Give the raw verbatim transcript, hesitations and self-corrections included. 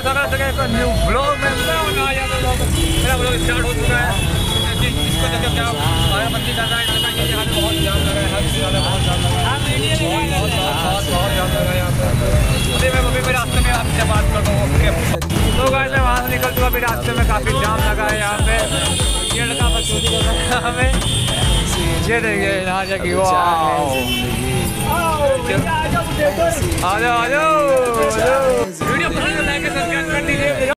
स्वागत है एक न्यू ब्लॉग में। मेरा ब्लॉग स्टार्ट हो चुका है। इसको देखो क्या बाराबंदी कर रहा है, यहाँ पे बहुत जाम लगा है, हर जगह बहुत जाम लगा है, बहुत बहुत बहुत जाम लगा है यहाँ पे। अभी मैं अभी मेरे रास्ते में आपसे बात कर रहा हूँ। तो गाइस मैं वहाँ से निकल चुका, अभी रास्ते में काफ़ी जाम लगा है यहाँ पे। ये लड़का बचूती कर रहा है हमें, ये देखिए यहाँ जाके वो आ जाओ आ जाओ वीडियो पसंद है लाइक सब्सक्राइब कर दीजिए।